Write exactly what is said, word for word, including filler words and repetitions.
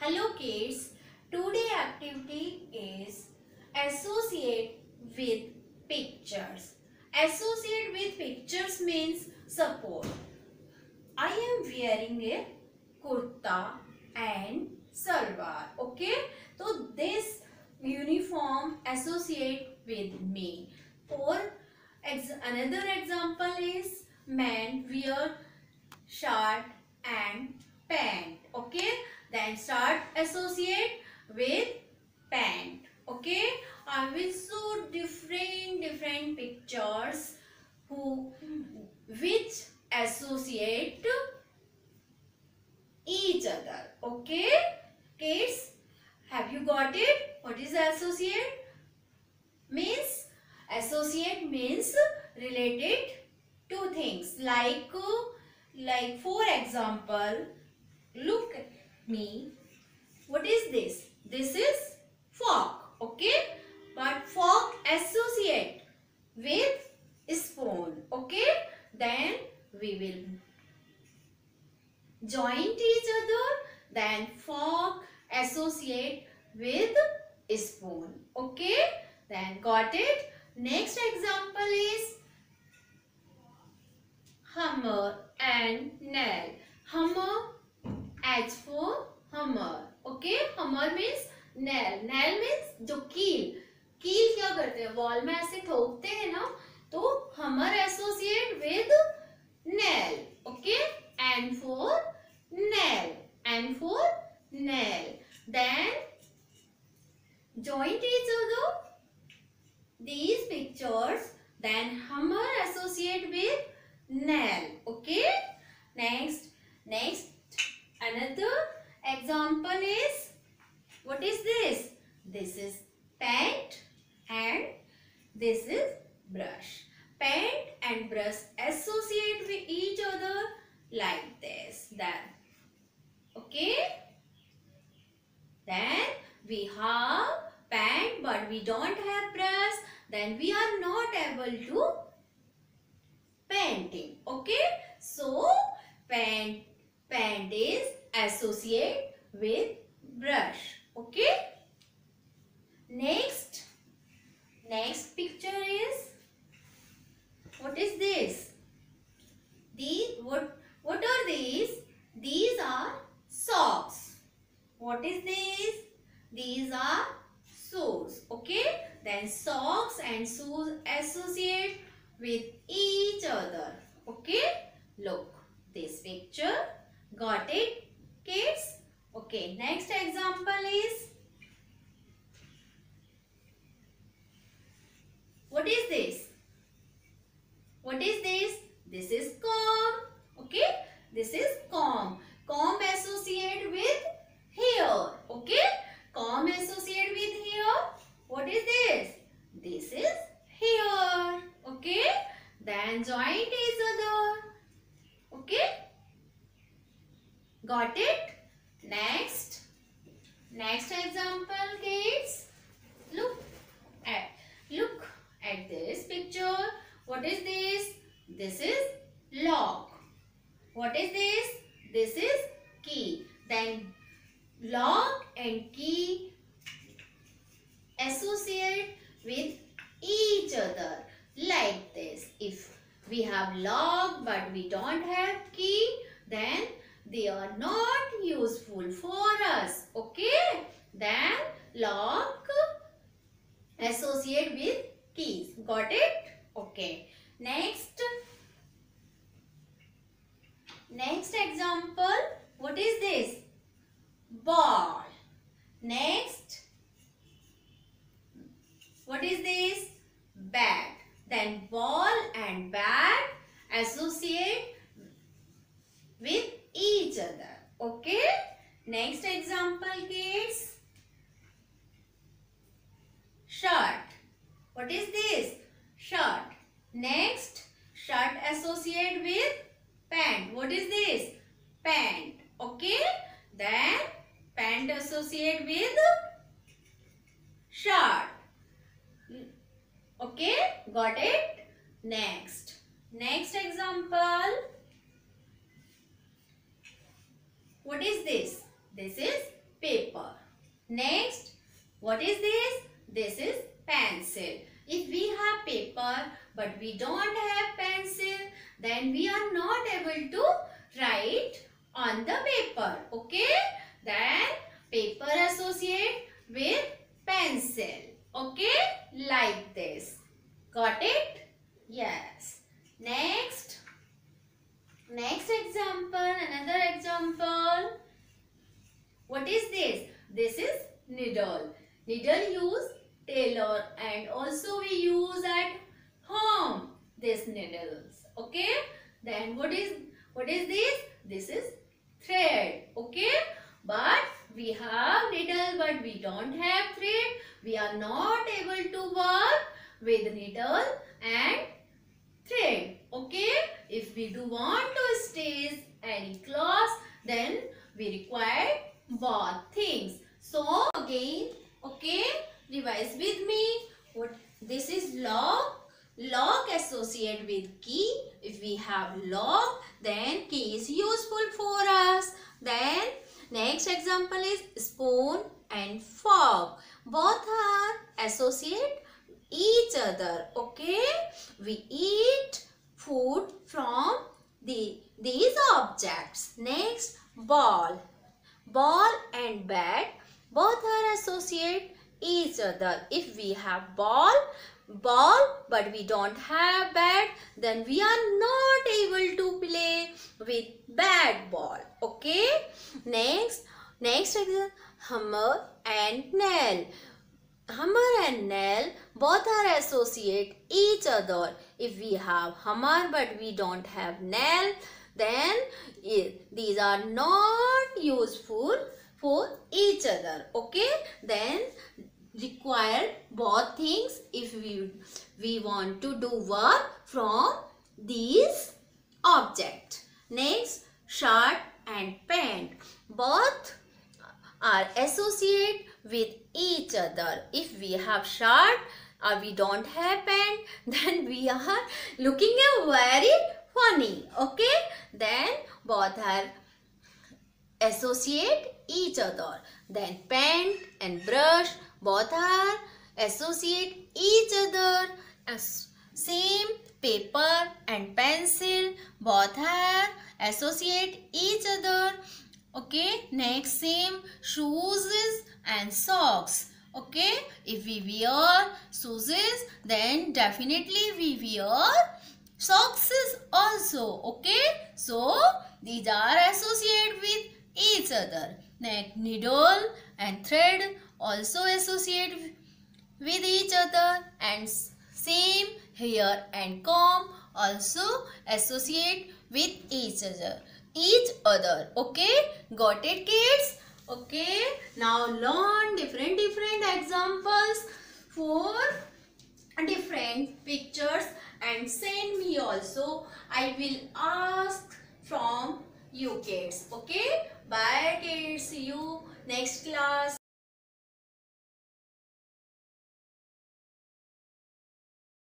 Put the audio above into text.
Hello kids, today activity is associate with pictures. Associate with pictures means support. I am wearing a kurta and salwar. Okay, so this uniform associate with me. For ex another example is man wear shirt and pant. Okay, then start associate with pant. Okay, I will show different different pictures who which associate each other. Okay kids, have you got it? What is associate? Means associate means related to things like like for example, look at me. What is this? This is fork. Okay, but fork associate with spoon. Okay, then we will joint each other, then fork associate with spoon. Okay, then got it. Next example is hammer and nail. Hammer, H for hammer. Okay, hammer means nail. Nail means जो कील. कील क्या करते हैं? Wall में ऐसे ठोकते हैं ना, तो hammer associate with nail. Okay, and for nail, and for nail. Then joint each other these pictures. Then hammer associate with nail. Okay, next next another example is, what is this? This is paint and this is brush. Paint and brush associate with each other like this. Then okay, then we have paint but we don't have brush, then we are not able to painting. Okay, so paint paint is associate with brush. Okay, next next picture is, what is this? These what what are these? These are socks. What is this? These are shoes. Okay, then socks and shoes associate with each other. Okay, look this picture. Got it kids? Okay, next example is, what is this? What is this? This is comb. Okay, this is comb. Comb associate with hair. Okay, comb associate with hair. What is this? This is hair. Okay, then joint each other. Okay, got it? Next next example kids, look at look at this picture. What is this? This is lock. What is this? This is key. Then lock and key associate with each other like this. If we have lock but we don't have key, then they are not useful for us. Okay, then lock associate with keys. Got it? Okay, next next example, what is this? Ball. Next, what is this? Bat. Then ball and bat associate with each other. Okay, next example kids, shirt. What is this? Shirt. Next, shirt associate with pant. What is this? Pant. Okay, then pant associate with shirt. Okay, got it? Next next example, what is this? This is paper. Next, what is this? This is pencil. If we have paper but we don't have pencil, then we are not able to write on the paper. Okay? Then paper associate with pencil. Okay? Like this. Got it? Yes. Next. Next example. Another example. What is this? This is needle. Needle use tailor and also we use at home this needles. Okay? Then what is what is this? This is thread. Okay? But we have needle but we don't have thread. We are not able to work with needle and thread. Okay? If we do want to stitch any cloth, then we require both things. So again, okay, revise with me. What this is lock. Lock associate with key. If we have lock, then key is useful for us. Then next example is spoon and fork. Both are associate each other. Okay, we eat food from the these objects. Next, ball. Ball and bat both are associate each other. If we have ball, ball but we don't have bat, then we are not able to play with bat ball. Okay. Next, next example, hammer and nail. Hammer and nail both are associate each other. If we have hammer but we don't have nail, then these are not useful for each other. Okay, then require both things if we we want to do work from these objects. Next, shirt and pant both are associate with each other. If we have shirt or we don't have pant, then we are looking a very funny. Okay, then both are associate each other. Then pant and brush both are associate each other. As same, paper and pencil both are associate each other. Okay, next same, shoes and socks. Okay, if we wear shoes, then definitely we wear socks also. Okay, so these are associated with each other. Next, needle and thread also associate with each other, and same, hair and comb also associate with each other. Each other. Okay, got it, kids? Okay, now learn different different examples for different pictures and send me also. I will ask from you kids. Okay, bye kids. See you next class.